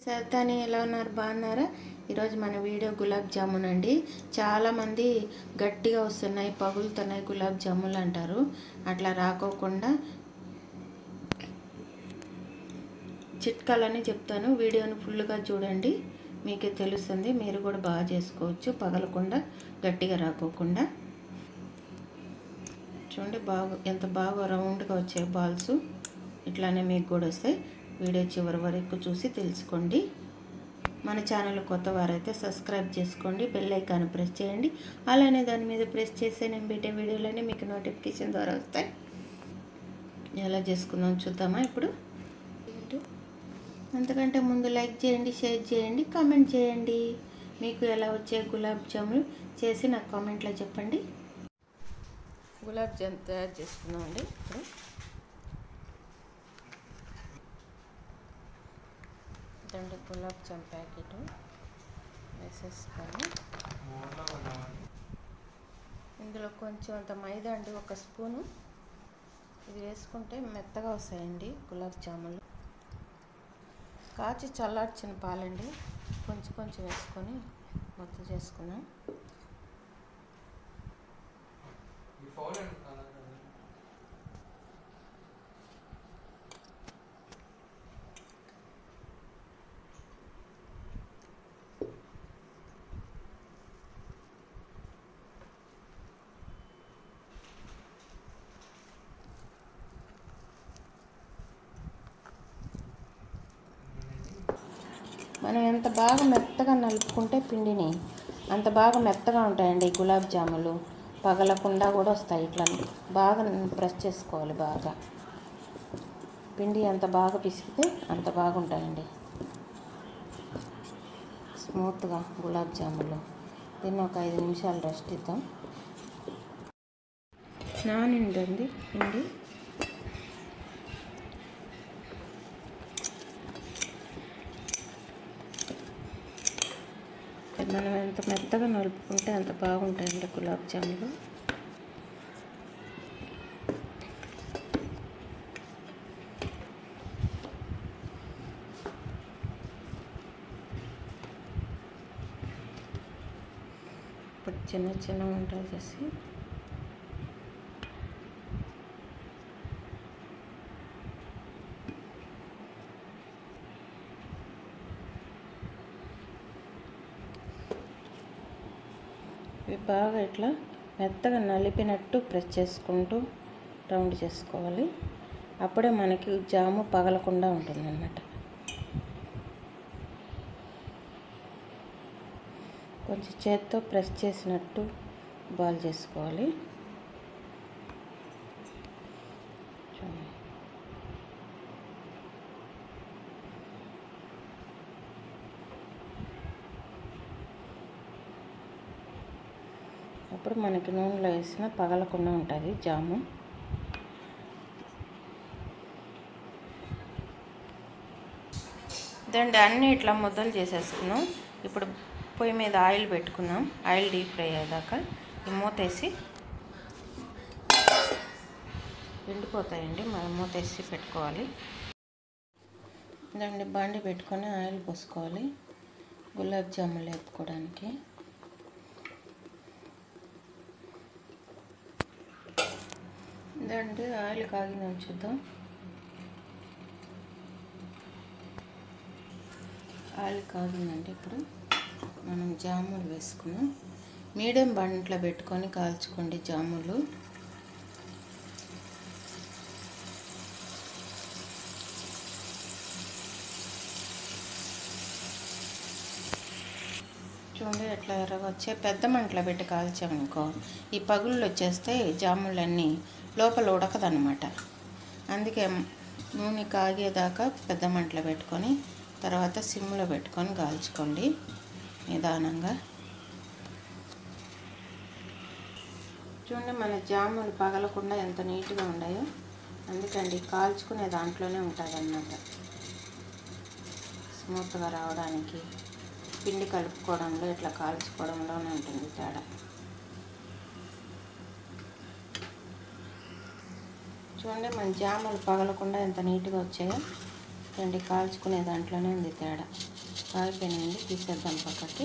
సరదాని ఎలా ఉన్నారు? బాగున్నారా? ఈరోజు మన వీడియో గులాబ్ జామున్ అండి. చాలామంది గట్టిగా వస్తున్నాయి, పగులుతున్నాయి గులాబ్ జామున్లు అంటారు. అట్లా రాకోకుండా చిట్కాలని చెప్తాను. వీడియోని ఫుల్గా చూడండి, మీకే తెలుస్తుంది. మీరు కూడా బాగా చేసుకోవచ్చు, పగలకుండా గట్టిగా రాకోకుండా. చూడండి ఎంత బాగా రౌండ్గా వచ్చాయి బాల్స్. ఇట్లానే మీకు కూడా వస్తాయి. వీడియో చివరి వరకు చూసి తెలుసుకోండి. మన ఛానల్ కొత్త వారైతే సబ్స్క్రైబ్ చేసుకోండి, బెల్ ఐకాన్ ప్రెస్ చేయండి. అలానే దాని మీద ప్రెస్ చేస్తే నేను పెట్టే వీడియోలన్నీ మీకు నోటిఫికేషన్ ద్వారా వస్తాయి. ఎలా చేసుకుందాం చూద్దామా ఇప్పుడు. అంతకంటే ముందు లైక్ చేయండి, షేర్ చేయండి, కామెంట్ చేయండి. మీకు ఎలా వచ్చే గులాబ్ జాములు చేసి నాకు కామెంట్లో చెప్పండి. గులాబ్ జామ్ తయారు చేసుకుందామండి. ఇప్పుడు రెండు గులాబ్ జామ్ ప్యాకెట్ వేసేసుకొని ఇందులో కొంచెం అంత మైదా అండి, 1 స్పూను. ఇది వేసుకుంటే మెత్తగా వస్తాయండి గులాబ్ జాములు. కాచి చల్లార్చిన పాలండి, కొంచెం కొంచెం వేసుకొని మొత్తం చేసుకున్నాం. మనం ఎంత బాగా మెత్తగా నలుపుకుంటే పిండిని అంత బాగా మెత్తగా ఉంటాయండి గులాబ్ జాములు. పగలకుండా కూడా వస్తాయి. ఇట్లా బాగా ప్రెస్ చేసుకోవాలి. బాగా పిండి ఎంత బాగా పిసికితే అంత బాగుంటాయండి, స్మూత్గా గులాబ్ జాములు. దీన్ని ఒక 5 నిమిషాలు రెస్ట్ ఇద్దాం. నానిందండి పిండి. మనం ఎంత మెత్తగా నలుపుకుంటే అంత బాగుంటాయండి గులాబ్ జాములు. ఇప్పుడు చిన్న చిన్న వంటలు చేసి ఇవి బాగా ఇట్లా మెత్తగా నలిపినట్టు ప్రెస్ చేసుకుంటూ రౌండ్ చేసుకోవాలి. అప్పుడే మనకి జాము పగలకుండా ఉంటుందన్నమాట. కొంచెం చేత్తో ప్రెస్ చేసినట్టు బాల్ చేసుకోవాలి. అప్పుడు మనకి నూనెలో వేసిన పగలకుండా ఉంటుంది జాము. దాన్ని అన్నీ ఇట్లా ముద్దలు చేసేసుకున్నాం. ఇప్పుడు పొయ్యి మీద ఆయిల్ పెట్టుకున్నాం. ఆయిల్ డీప్ ఫ్రై అయ్యేదాకా ఈ మూతేసి ఎండిపోతాయండి. మనం మూతేసి పెట్టుకోవాలి. దాన్ని బండి పెట్టుకొని ఆయిల్ పోసుకోవాలి గులాబ్ జాములు వేపుకోవడానికి. ఇదండి ఆయిల్ కాగిందని చూద్దాం. ఆయిల్ కాగిందంటే ఇప్పుడు మనం జాములు వేసుకున్నాం. మీడియం బంట్లో పెట్టుకొని కాల్చుకోండి జాములు. చూడండి ఎట్లా ఎర్రగా వచ్చే. పెద్ద మంటలో పెట్టి కాల్చామనుకో ఈ పగుళ్ళు వచ్చేస్తే జాములన్నీ లోపల ఉడకదన్నమాట. అందుకే నూనె కాగేదాకా పెద్ద మంటలో పెట్టుకొని తర్వాత సిమ్లో పెట్టుకొని కాల్చుకోండి నిదానంగా. చూడండి మన జాములు పగలకుండా ఎంత నీట్గా ఉన్నాయో. అందుకండి కాల్చుకునే దాంట్లోనే ఉంటుంది అన్నమాట, స్మూత్గా రావడానికి. పిండి కలుపుకోవడంలో ఇట్లా కాల్చుకోవడంలోనే ఉంటుంది తేడా. చూడండి మన జాములు పగలకుండా ఎంత నీట్గా వచ్చాయో. రెండు కాల్చుకునే దాంట్లోనే ఉంది తేడా. కాగిపోయినాయండి, తీసేద్దాం పక్కకి.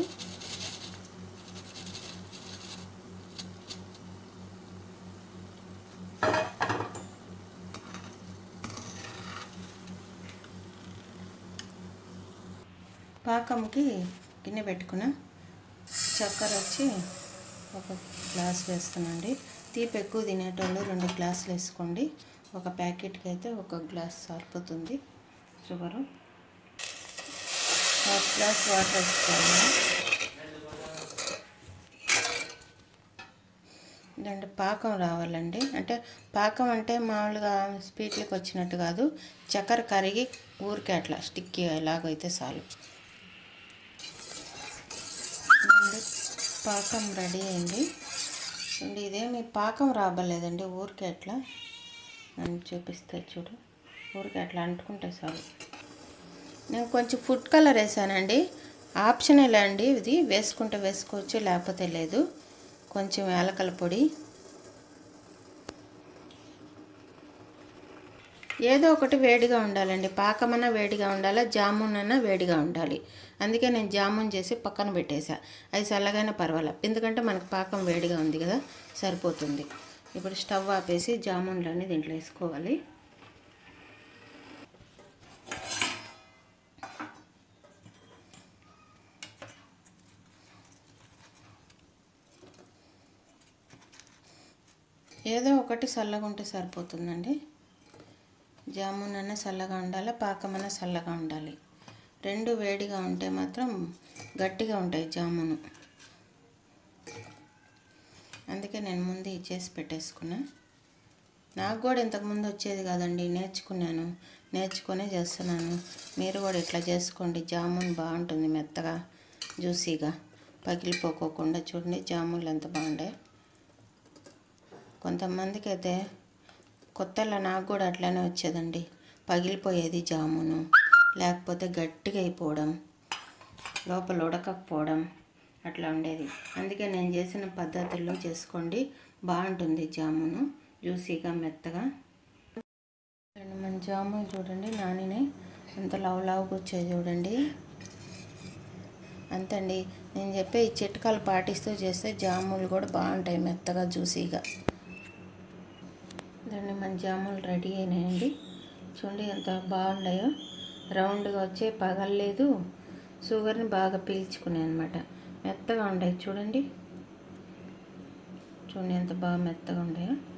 పాకంకి గిన్నె పెట్టుకున్నా. చక్కెర వచ్చి 1 గ్లాస్ వేస్తానండి. తీపి ఎక్కువ తినేటోళ్ళు 2 గ్లాసులు వేసుకోండి. ఒక ప్యాకెట్కి అయితే 1 గ్లాస్ సరిపోతుంది. షుగరు 1/2 గ్లాస్ వాటర్ వేసుకోవాలి. ఇదంటే పాకం రావాలండి. అంటే పాకం అంటే మామూలుగా స్వీట్లకు వచ్చినట్టు కాదు, చక్కెర కరిగి ఊరికే అట్లా స్టిక్కీ ఎలాగైతే చాలు. పాకం రెడీ అయింది. చూడండి, ఇదేమి పాకం రాబలేదండి, ఊరికే అట్లా నన్ను చూపిస్తే చూడు, ఊరికే అట్లా అంటుకుంటే చాలు. నేను కొంచెం ఫుడ్ కలర్ వేసానండి, ఆప్షనల్ అండి, ఇది వేసుకుంటే వేసుకోవచ్చు, లేకపోతే లేదు. కొంచెం యాలకల పొడి, ఏదో ఒకటి వేడిగా ఉండాలండి. పాకమన్నా వేడిగా ఉండాలి, జామున్ అన్నా వేడిగా ఉండాలి. అందుకే నేను జామున్ చేసి పక్కన పెట్టేసా. అది చల్లగానే పర్వాలేదు, ఎందుకంటే మనకు పాకం వేడిగా ఉంది కదా, సరిపోతుంది. ఇప్పుడు స్టవ్ ఆపేసి జామున్లన్నీ దీంట్లో వేసుకోవాలి. ఏదో ఒకటి చల్లగా ఉంటే సరిపోతుందండి. జామున్ అన్న చల్లగా ఉండాలి, పాకమన్నా చల్లగా ఉండాలి. రెండు వేడిగా ఉంటే మాత్రం గట్టిగా ఉంటాయి జామును. అందుకే నేను ముందు చేసి పెట్టేసుకున్నా. నాకు కూడా ఇంతకుముందు వచ్చేది కాదండి, నేర్చుకునే చేస్తున్నాను. మీరు కూడా ఇట్లా చేసుకోండి, జామున్ బాగుంటుంది, మెత్తగా జ్యూసీగా పగిలిపోకోకుండా. చూడండి జామున్లు ఎంత బాగుంటాయి. కొంతమందికి అయితే కొత్తలో నాకు కూడా అట్లానే వచ్చేదండి, పగిలిపోయేది జామును, లేకపోతే గట్టిగా అయిపోవడం, లోపల ఉడకకపోవడం అట్లా ఉండేది. అందుకే నేను చేసిన పద్ధతుల్లో చేసుకోండి, బాగుంటుంది జామును, జ్యూసీగా మెత్తగా. మన జామున్ చూడండి, నానినే అంత లావుగా వచ్చేది చూడండి. అంతండి, నేను చెప్పే ఈ చిట్కాలు పాటిస్తూ చేస్తే జాములు కూడా బాగుంటాయి, మెత్తగా జ్యూసీగా. దాన్ని మన జాములు రెడీ అయినాయండి. చూడండి ఎంత బాగున్నాయో, రౌండ్గా వచ్చే పగలలేదు, షుగర్ని బాగా పీల్చుకున్నాయి అనమాట, మెత్తగా ఉంటాయి. చూడండి ఎంత బాగా మెత్తగా ఉన్నాయో.